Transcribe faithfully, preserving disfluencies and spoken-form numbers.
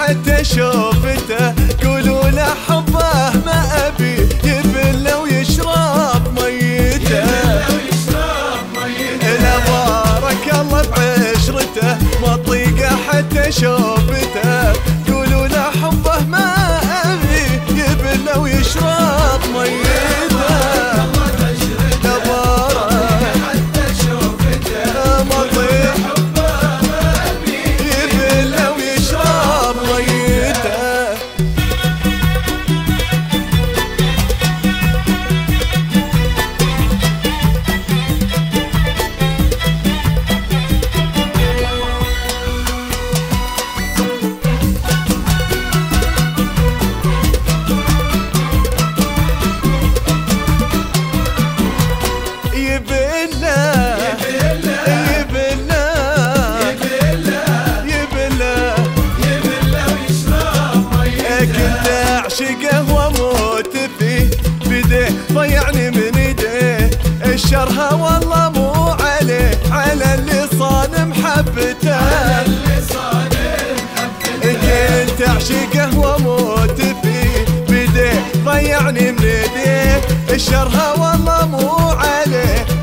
حتى شوفته قولوا له حبه ما أبي يبل ويشرب ميته لا بارك الله بعشرته ما اطيقه حتى شوفته قولوا له حبه ما أبي يبل ويشرب ميته لا بارك حتى شوفته ما اطيقه عشقه واموت فيه بيديه ضيعني من ايديه الشرها والله مو عليه على اللي صان محبته كنت عشقه واموت فيه بيديه ضيعني من ايديه الشرها والله مو عليه